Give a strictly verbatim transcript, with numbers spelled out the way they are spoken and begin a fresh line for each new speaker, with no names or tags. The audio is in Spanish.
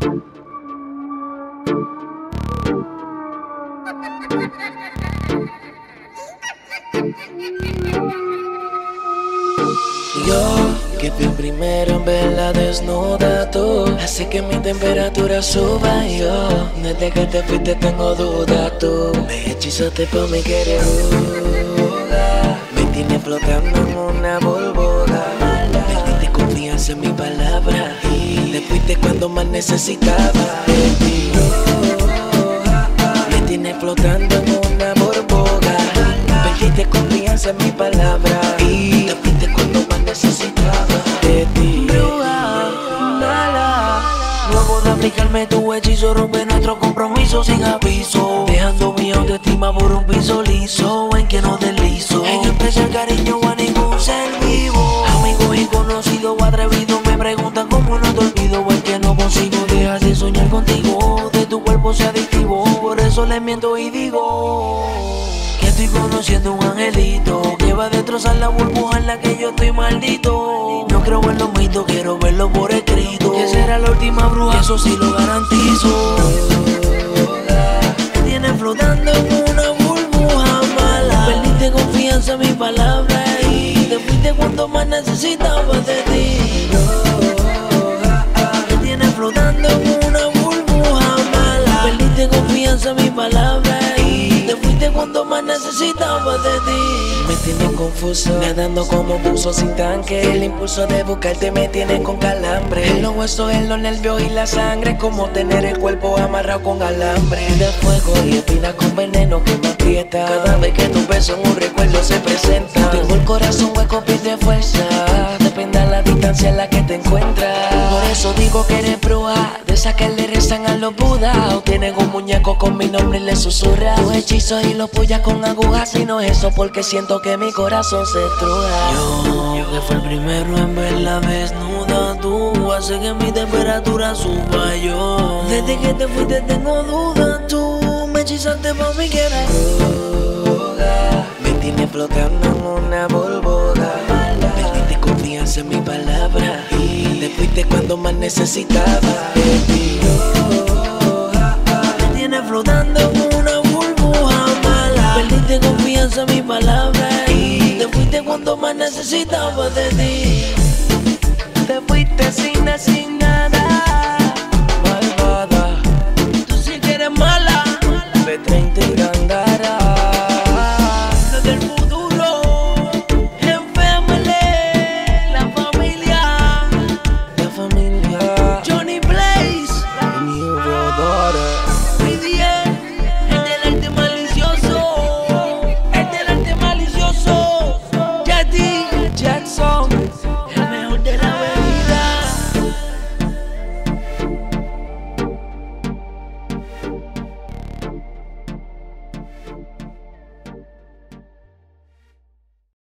Yo, que fui el primero en verla desnuda tú, hace que mi temperatura suba. Yo, desde que te fuiste tengo duda tú, me hechizaste pa' mi querer. Me tienes flotando en una burbuja, perdiste confianza en mi palabra y te fuiste cuando más necesitaba de ti. Me tienes flotando en una burbuja, perdiste confianza en mi palabra y te fuiste cuando más necesitaba de ti. Bruja, mala, luego de aplicarme tu hechizo rompe nuestro compromiso sin aviso, dejando mi autoestima por un piso liso en que no deslizo, en especial cariño a ningún ser vivo. Amigos y conocidos atrevidos me preguntan cómo no te olvido, es que no consigo dejar de soñar contigo, de tu cuerpo sea adictivo, por eso les miento y digo que estoy conociendo un angelito que va a destrozar la burbuja en la que yo estoy maldito. No creo en los mitos, quiero verlo por escrito, que será la última bruja, eso sí lo garantizo. Me tienes flotando en una burbuja mala, perdiste confianza en mi palabra y te fuiste cuando más necesitaba de ti. Me tienes flotando en una burbuja mala, perdiste confianza en mi palabra y te fuiste cuando más necesitaba de ti. Me tienen confuso, nadando como buzo sin tanque. El impulso de buscarte me tiene con calambre. En los huesos, en los nervios y la sangre, como tener el cuerpo amarrado con alambre. De fuego y espinas con veneno que me aprieta. Cada vez que tu beso en un recuerdo se presenta. Tengo el corazón hueco, pide fuerza, depende de la distancia en la que te encuentras. Por eso digo que eres bruja, de esas que le rezan a los budas, o tienen un muñeco con mi nombre y le susurra tus hechizos y los puyas con agujas. Si no es eso, porque siento que mi corazón se estruja. Yo, que fue el primero en verla desnuda tú, hace que mi temperatura suba. Yo, desde que te fuiste tengo dudas tú, me hechizaste pa' mi querer. Me tienes flotando en una burbuja, perdiste confianza en mi palabra y te fuiste cuando más necesitaba de ti. Me tienes flotando en una burbuja mala, perdiste confianza en mi palabra y te fuiste cuando más necesitaba de ti. Te fuiste sin decir nada.